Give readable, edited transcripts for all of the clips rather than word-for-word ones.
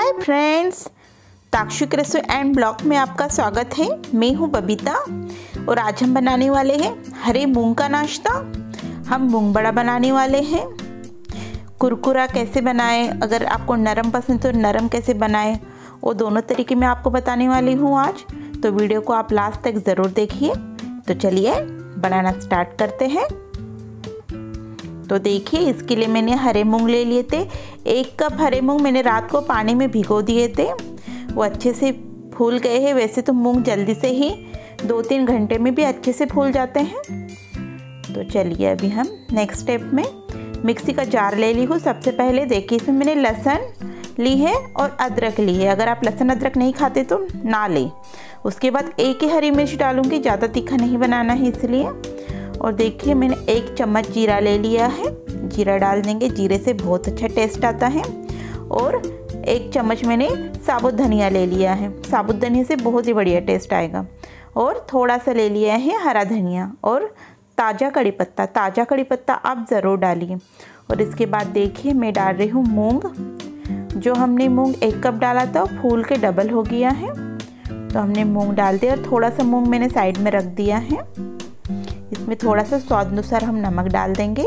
Hi friends, ताक्षुक रसोई and blog में आपका स्वागत है। मैं हूं बबीता और आज हम बनाने वाले हैं हरे मूंग का नाश्ता। हम मूंग बड़ा बनाने वाले हैं। कुरकुरा कैसे बनाएं, अगर आपको नरम पसंद तो नरम कैसे बनाएं, वो दोनों तरीके मैं आपको बताने वाली हूं आज। तो वीडियो को आप लास्ट तक ज़रूर देखिए। तो चलिए बनाना स्टार्ट करते हैं। तो देखिए, इसके लिए मैंने हरे मूंग ले लिए थे। 1 कप हरे मूंग मैंने रात को पानी में भिगो दिए थे। वो अच्छे से फूल गए हैं। वैसे तो मूंग जल्दी से ही 2-3 घंटे में भी अच्छे से फूल जाते हैं। तो चलिए अभी हम नेक्स्ट स्टेप में मिक्सी का जार ले ली हूँ। सबसे पहले देखिए, इसमें मैंने लहसुन ली है और अदरक ली है। अगर आप लहसुन अदरक नहीं खाते तो ना लें। उसके बाद 1 ही हरी मिर्च डालूंगी, ज़्यादा तीखा नहीं बनाना है इसलिए। और देखिए, मैंने 1 चम्मच जीरा ले लिया है। जीरा डाल देंगे, जीरे से बहुत अच्छा टेस्ट आता है। और 1 चम्मच मैंने साबुत धनिया ले लिया है। साबुत धनिया से बहुत ही बढ़िया टेस्ट आएगा। और थोड़ा सा ले लिया है हरा धनिया और ताज़ा कड़ी पत्ता। ताज़ा कड़ी पत्ता आप ज़रूर डालिए। और इसके बाद देखिए, मैं डाल रही हूँ मूँग। जो हमने मूँग 1 कप डाला था वो फूल के डबल हो गया है। तो हमने मूँग डाल दिया और थोड़ा सा मूँग मैंने साइड में रख दिया है। इसमें थोड़ा सा स्वाद अनुसार हम नमक डाल देंगे।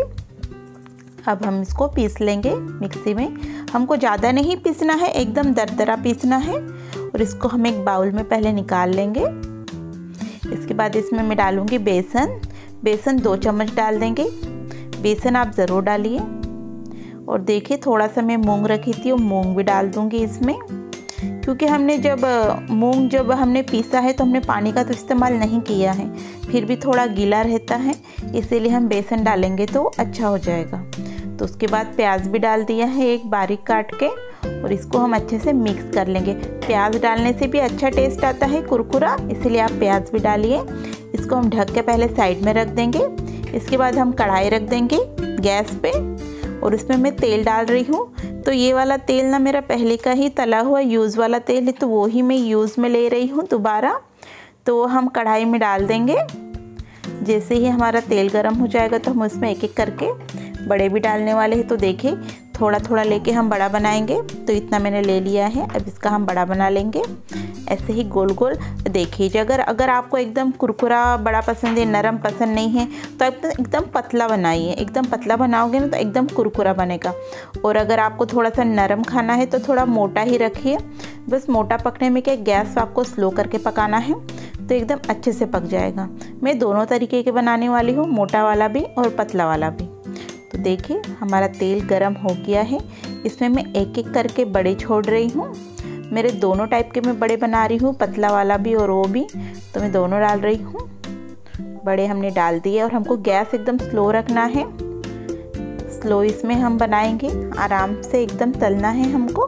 अब हम इसको पीस लेंगे मिक्सी में। हमको ज़्यादा नहीं पीसना है, एकदम दरदरा पीसना है। और इसको हम एक बाउल में पहले निकाल लेंगे। इसके बाद इसमें मैं डालूंगी बेसन। बेसन 2 चम्मच डाल देंगे। बेसन आप ज़रूर डालिए। और देखिए, थोड़ा सा मैं मूंग रखी थी, वो मूंग भी डाल दूंगी इसमें। क्योंकि हमने जब हमने पीसा है तो हमने पानी का तो इस्तेमाल नहीं किया है, फिर भी थोड़ा गीला रहता है, इसीलिए हम बेसन डालेंगे तो अच्छा हो जाएगा। तो उसके बाद प्याज भी डाल दिया है, एक बारीक काट के। और इसको हम अच्छे से मिक्स कर लेंगे। प्याज डालने से भी अच्छा टेस्ट आता है कुरकुरा, इसलिए आप प्याज भी डालिए। इसको हम ढक के पहले साइड में रख देंगे। इसके बाद हम कढ़ाई रख देंगे गैस पे और उसमें मैं तेल डाल रही हूँ। तो ये वाला तेल ना मेरा पहले का ही तला हुआ यूज़ वाला तेल है, तो वो ही मैं यूज़ में ले रही हूँ दोबारा। तो हम कढ़ाई में डाल देंगे। जैसे ही हमारा तेल गर्म हो जाएगा तो हम उसमें एक एक करके बड़े भी डालने वाले हैं। तो देखिए, थोड़ा थोड़ा लेके हम बड़ा बनाएंगे। तो इतना मैंने ले लिया है, अब इसका हम बड़ा बना लेंगे ऐसे ही गोल गोल। देखिए, अगर आपको एकदम कुरकुरा बड़ा पसंद है, नरम पसंद नहीं है, तो एकदम पतला बनाइए। एकदम पतला बनाओगे ना तो एकदम कुरकुरा बनेगा। और अगर आपको थोड़ा सा नरम खाना है तो थोड़ा मोटा ही रखिए। बस मोटा पकने में क्या, गैस आपको स्लो करके पकाना है तो एकदम अच्छे से पक जाएगा। मैं दोनों तरीके के बनाने वाली हूँ, मोटा वाला भी और पतला वाला भी। तो देखिए, हमारा तेल गरम हो गया है। इसमें मैं एक एक करके बड़े छोड़ रही हूँ। मेरे दोनों टाइप के मैं बड़े बना रही हूँ, पतला वाला भी और वो भी। तो मैं दोनों डाल रही हूँ। बड़े हमने डाल दिए और हमको गैस एकदम स्लो रखना है। स्लो इसमें हम बनाएंगे, आराम से एकदम तलना है हमको।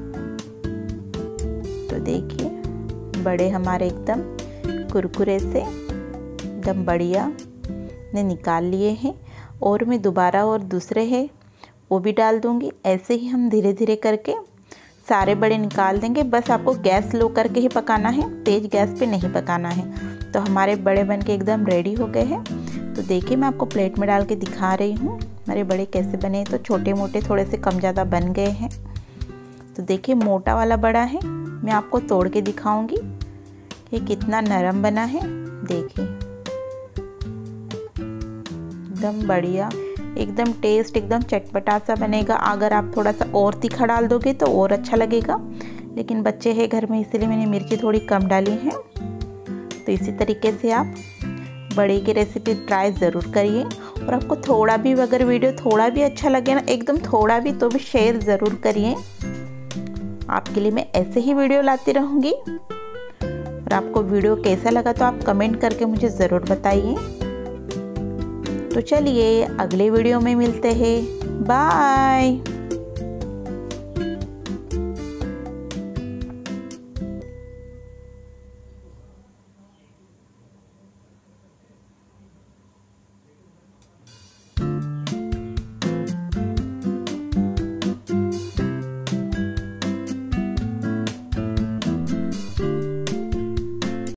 तो देखिए, बड़े हमारे एकदम कुरकुरे से एकदम बढ़िया ने निकाल लिए हैं। और मैं दोबारा और दूसरे हैं वो भी डाल दूंगी। ऐसे ही हम धीरे धीरे करके सारे बड़े निकाल देंगे। बस आपको गैस स्लो करके ही पकाना है, तेज़ गैस पे नहीं पकाना है। तो हमारे बड़े बन के एकदम रेडी हो गए हैं। तो देखिए, मैं आपको प्लेट में डाल के दिखा रही हूँ हमारे बड़े कैसे बने। तो छोटे मोटे थोड़े से कम ज़्यादा बन गए हैं। तो देखिए, मोटा वाला बड़ा है, मैं आपको तोड़ के दिखाऊँगी कि कितना नरम बना है। देखिए, एकदम बढ़िया, एकदम टेस्ट एकदम चटपटा सा बनेगा। अगर आप थोड़ा सा और तीखा डाल दोगे तो और अच्छा लगेगा, लेकिन बच्चे हैं घर में इसलिए मैंने मिर्ची थोड़ी कम डाली है। तो इसी तरीके से आप बड़े की रेसिपी ट्राई ज़रूर करिए। और आपको थोड़ा भी, अगर वीडियो थोड़ा भी अच्छा लगे ना, एकदम थोड़ा भी, तो भी शेयर ज़रूर करिए। आपके लिए मैं ऐसे ही वीडियो लाती रहूँगी। और आपको वीडियो कैसा लगा तो आप कमेंट करके मुझे ज़रूर बताइए। तो चलिए, अगले वीडियो में मिलते हैं। बाय।